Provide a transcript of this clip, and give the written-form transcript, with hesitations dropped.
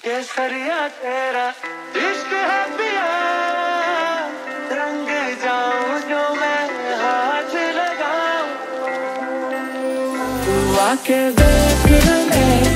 केसरिया तेरा इश्क है पिया, रंग जाऊं जो मैं हाथ लगाऊं, तू आके देख रंगे